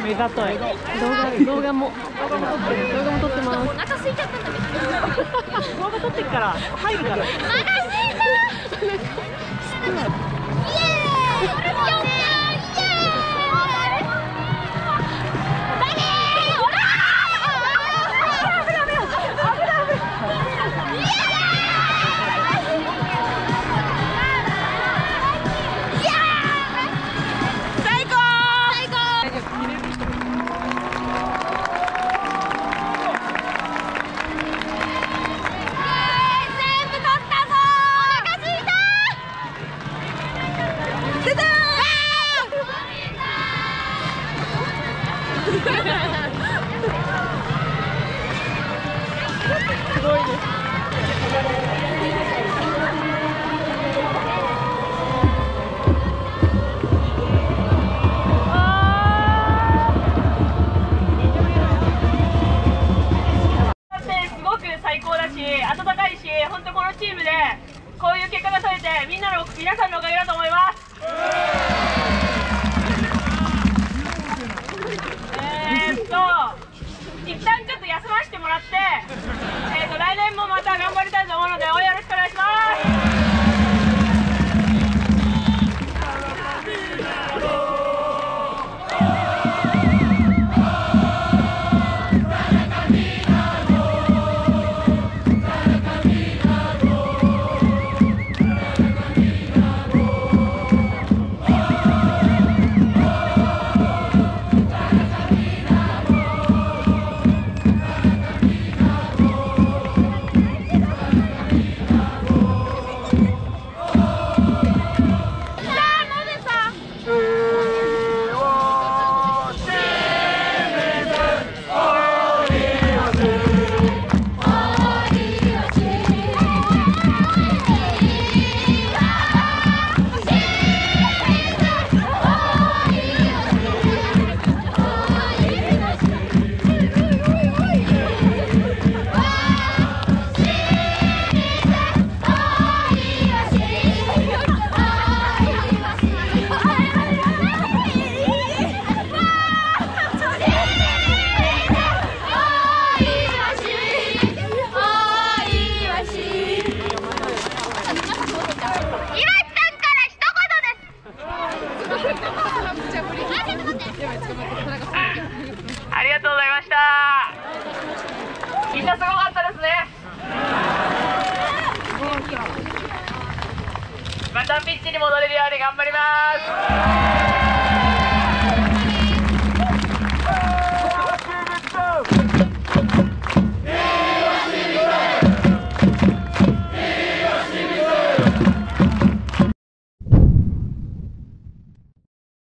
目ざとい。動画も撮ってます。 お腹空いちゃったんだけど。 動画撮ってっから入るから。 お腹空いた。イエーイ。 すごいです。 すごく最高だし、温かいし、本当このチームでこういう結果が取れて、皆さんのおかげだと思います。一旦ちょっと休ませてもらって、来年もまた頑張りたいと思うので、応援よろしくお願いします。ありがとうございました。みんなすごかったですね。またピッチに戻れるように頑張ります。